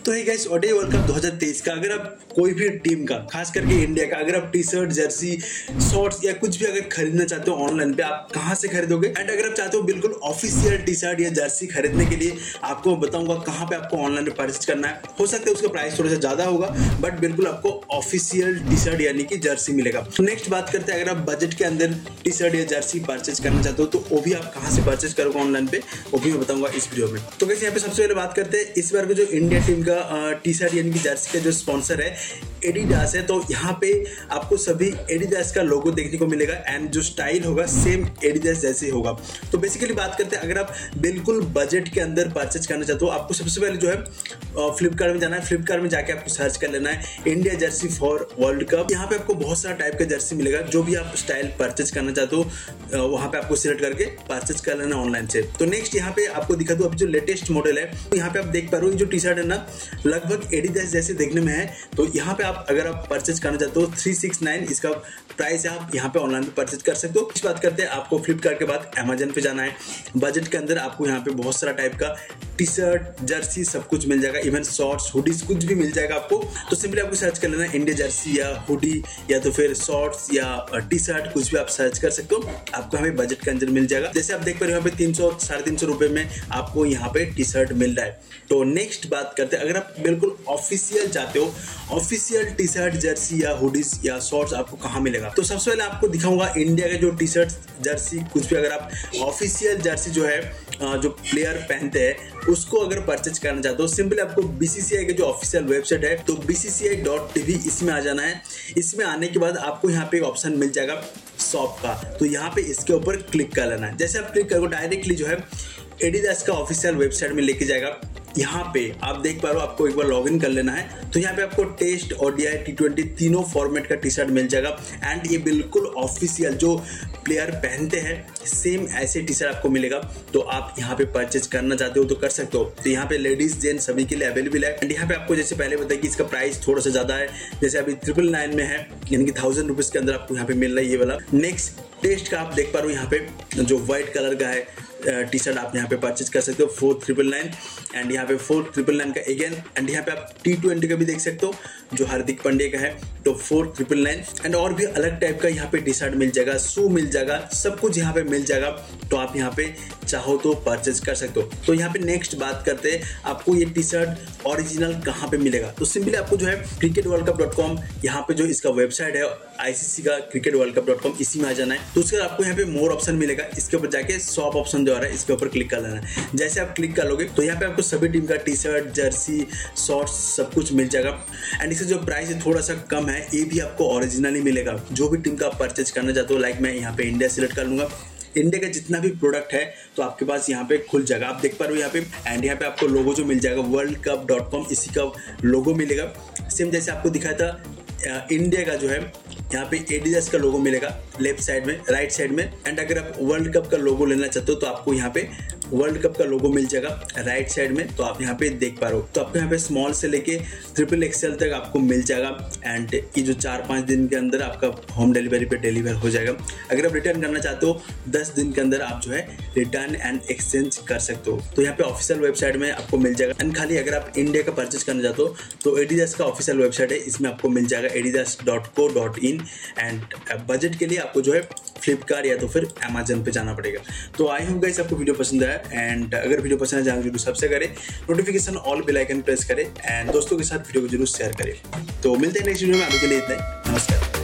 तो है guys ODI world cup 2023 का अगर आप कोई भी टीम का खास करके इंडिया का अगर आप टी शर्ट जर्सी शॉर्ट्स या कुछ भी अगर खरीदना चाहते हो ऑनलाइन पे आप कहां से खरीदोगे। एंड अगर आप चाहते हो बिल्कुल ऑफिशियल टी शर्ट या जर्सी खरीदने के लिए आपको बताऊंगा कहां पे आपको ऑनलाइन पे परचेज करना है। हो सकता है उसका प्राइस थोड़ा सा ज्यादा होगा बट बिल्कुल आपको ऑफिशियल टी शर्ट यानी कि जर्सी मिलेगा। नेक्स्ट बात करते हैं अगर आप बजट के अंदर टी शर्ट या जर्सी परचेज करना चाहते हो तो वो भी आप कहां से परचेज करोगे ऑनलाइन पे वो भी मैं बताऊंगा इस वीडियो में। तो गाइस यहाँ पे सबसे पहले बात करते हैं इस बार का जो इंडिया टीम का टी शर्ट यानी कि जर्सी का जो स्पॉन्सर है एडिडास है। तो यहाँ पे आपको सभी एडिडास का लोगो देखने को मिलेगा एंड जो स्टाइल होगा सेम एडिडास जैसे ही होगा। तो बेसिकली बात करते हैं अगर आप बिल्कुल बजट के अंदर परचेज करना चाहते हो आपको सबसे पहले जो है फ्लिपकार्ट में जाना है। फ्लिपकार्ट में जाके आपको सर्च कर लेना है India jersey for world cup. यहाँ पे आपको बहुत सारा टाइप का जर्सी मिलेगा जो भी आप स्टाइल परचेज करना चाहते हो वहाँ पे आपको सिलेक्ट करके परचेज कर लेना ऑनलाइन से। तो नेक्स्ट यहाँ पे आपको दिखा दूं अभी जो लेटेस्ट मॉडल है तो यहाँ पे आप देख पा रहे हो जो टी शर्ट है ना लगभग एडिडास जैसे देखने में है। तो यहाँ पे आप अगर आप परचेज करना चाहते हो 369 इसका प्राइस है, आप यहाँ पे ऑनलाइन पे परचेज कर सकते हो। इस बात करते हैं आपको फ्लिपकार्ट के बाद अमेजन पे जाना है। बजट के अंदर आपको यहाँ पे बहुत सारा टाइप का टी शर्ट जर्सी सब कुछ मिल जाएगा, इवन शॉर्ट्स हुडीज कुछ भी मिल जाएगा आपको। तो सिंपली आपको सर्च कर लेना इंडिया जर्सी या हुडी या तो फिर शॉर्ट्स या टी शर्ट कुछ भी आप सर्च कर सकते हो, आपको हमें बजट के अंदर मिल जाएगा। जैसे आप देख पा रहे हो यहाँ पे 300-350 रुपए में आपको यहाँ पे टी शर्ट मिल रहा है। तो नेक्स्ट बात करते हैं अगर आप बिल्कुल ऑफिशियल चाहते हो ऑफिशियल टी शर्ट जर्सी या हुडीज या शॉर्ट्स आपको कहाँ मिलेगा। तो सबसे पहले आपको दिखाऊंगा इंडिया का जो टी शर्ट जर्सी कुछ भी अगर आप ऑफिशियल जर्सी जो है जो प्लेयर पहनते हैं उसको अगर परचेज करना चाहते हो सिंपली आपको बीसीसीआई का जो ऑफिशियल वेबसाइट है तो bcci.tv इसमें आ जाना है। इसमें आने के बाद आपको यहाँ पे एक ऑप्शन मिल जाएगा शॉप का, तो यहाँ पे इसके ऊपर क्लिक कर लेना है। जैसे आप क्लिक करोगे डायरेक्टली जो है एडिडास का ऑफिशियल वेबसाइट में लेके जाएगा। यहाँ पे आप देख पा रहे हो आपको एक बार लॉगिन कर लेना है। तो यहाँ पे आपको टेस्ट ओडीआई T20 तीनों फॉर्मेट का टी शर्ट मिल जाएगा एंड ये बिल्कुल ऑफिशियल जो प्लेयर पहनते हैं सेम ऐसे टी शर्ट आपको मिलेगा। तो आप यहाँ पे परचेज करना चाहते हो तो कर सकते हो। तो यहाँ पे लेडीज जेंट्स सभी के लिए अवेलेबल है एंड यहाँ पे आपको जैसे पहले बताया कि इसका प्राइस थोड़ा सा ज्यादा है, जैसे अभी 999 में है यानी कि 1000 रुपीज के अंदर आपको यहाँ पे मिल रहा है ये वाला। नेक्स्ट टेस्ट का आप देख पा रहे हो यहाँ पे जो व्हाइट कलर का है टी शर्ट आप यहाँ पे परचेज कर सकते हो 4999 एंड यहाँ पे 4999 का अगेन एंड यहाँ पे आप T20 का भी देख सकते हो जो हार्दिक पांड्या का है तो 4999 एंड और भी अलग टाइप का यहाँ पे टी शर्ट मिल जाएगा, शू मिल जाएगा, सब कुछ यहाँ पे मिल जाएगा। तो आप यहाँ पे चाहो तो परचेज कर सकते हो। तो यहाँ पे नेक्स्ट बात करते हैं आपको ये टी शर्ट ओरिजिनल कहाँ पे मिलेगा। तो सिंपली आपको जो है cricketworldcup.com यहाँ पे जो इसका वेबसाइट है ICC का cricketworldcup.com इसी में आ जाना है। तो उसके बाद आपको यहाँ पे मोर ऑप्शन मिलेगा, इसके ऊपर जाके शॉप ऑप्शन जो आ रहा है इसके ऊपर क्लिक कर लेना है। जैसे आप क्लिक कर लोगे तो यहाँ पे आपको सभी टीम का टी शर्ट जर्सी शॉर्ट्स सब कुछ मिल जाएगा एंड इसका जो प्राइस है थोड़ा सा कम है, ये भी आपको ओरिजिनली मिलेगा। जो भी टीम का आप परचेज करना चाहते हो लाइक मैं यहाँ पे इंडिया सिलेक्ट कर लूंगा, इंडिया का जितना भी प्रोडक्ट है तो आपके पास यहाँ पे खुल जाएगा। आप देख पा रहे हो यहाँ पे एंड यहाँ पे आपको लोगो जो मिल जाएगा worldcup.com इसी का लोगो मिलेगा। सेम जैसे आपको दिखाया था इंडिया का जो है यहाँ पे एडिडास का लोगो मिलेगा लेफ्ट साइड में राइट साइड में एंड अगर आप वर्ल्ड कप का लोगो लेना चाहते हो तो आपको यहाँ पे वर्ल्ड कप का लोगो मिल जाएगा राइट साइड में। तो आप यहाँ पे देख पा रहे हो तो आपको यहाँ पे स्मॉल से लेके XXL तक आपको मिल जाएगा एंड ये जो 4-5 दिन के अंदर आपका होम डिलीवरी पे डिलीवर हो जाएगा। अगर आप रिटर्न करना चाहते हो 10 दिन के अंदर आप जो है रिटर्न एंड एक्सचेंज कर सकते हो। तो यहाँ पे ऑफिशियल वेबसाइट में आपको मिल जाएगा एंड खाली अगर आप इंडिया का परचेज करना चाहते हो तो एडिडास का ऑफिशियल वेबसाइट है, इसमें आपको मिल जाएगा adidas.co.in एंड बजट के लिए आपको जो है फ्लिपकार्ट या तो फिर अमेजन पे जाना पड़ेगा। तो आई होप गाइस आपको वीडियो पसंद आया एंड अगर वीडियो पसंद आया जरूर सब्सक्राइब करें, notification all bell icon press करें एंड दोस्तों के साथ वीडियो को जरूर शेयर करें। तो मिलते हैं नेक्स्ट वीडियो में, अभी के लिए इतना ही, नमस्कार।